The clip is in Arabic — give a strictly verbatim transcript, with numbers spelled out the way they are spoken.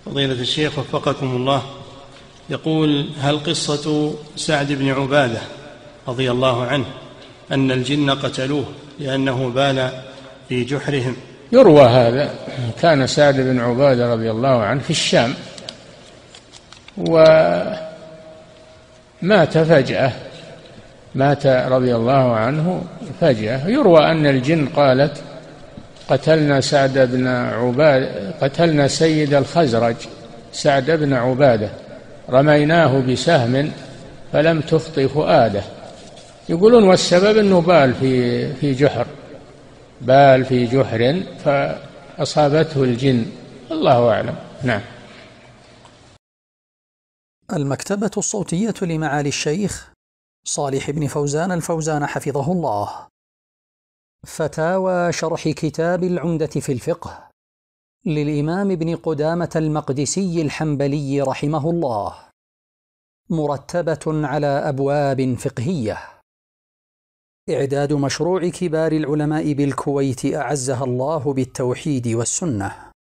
فضيلة الشيخ وفقكم الله، يقول: هل قصة سعد بن عبادة رضي الله عنه أن الجن قتلوه لأنه بال في جحرهم؟ يروى هذا. كان سعد بن عبادة رضي الله عنه في الشام ومات فجأة، مات رضي الله عنه فجأة. يروى أن الجن قالت: قتلنا سعد بن عبادة، قتلنا سيد الخزرج سعد بن عبادة، رميناه بسهم فلم تخطئ فؤاده. يقولون والسبب أنه بال في في جحر، بال في جحر فأصابته الجن، الله أعلم. نعم. المكتبة الصوتية لمعالي الشيخ صالح بن فوزان الفوزان حفظه الله. فتاوى شرح كتاب العمدة في الفقه للإمام ابن قدامة المقدسي الحنبلي رحمه الله، مرتبة على أبواب فقهية. إعداد مشروع كبار العلماء بالكويت أعزها الله بالتوحيد والسنة.